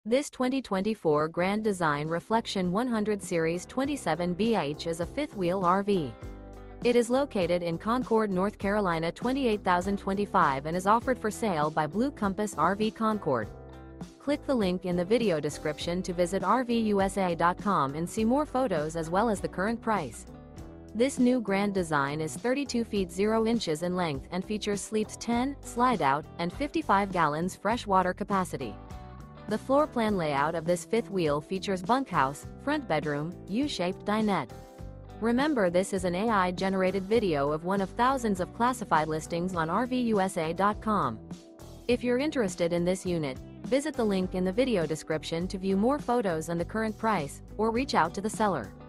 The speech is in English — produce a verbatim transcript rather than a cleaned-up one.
This twenty twenty-four Grand Design Reflection one hundred Series twenty-seven B H is a fifth-wheel R V. It is located in Concord, North Carolina twenty-eight thousand twenty-five and is offered for sale by Blue Compass R V Concord. Click the link in the video description to visit R V U S A dot com and see more photos as well as the current price. This new Grand Design is thirty-two feet zero inches in length and features sleeps ten, slide-out, and fifty-five gallons fresh water capacity. The floor plan layout of this fifth wheel features bunkhouse, front bedroom, U-shaped dinette. Remember, this is an A I-generated video of one of thousands of classified listings on R V U S A dot com. If you're interested in this unit, visit the link in the video description to view more photos and the current price, or reach out to the seller.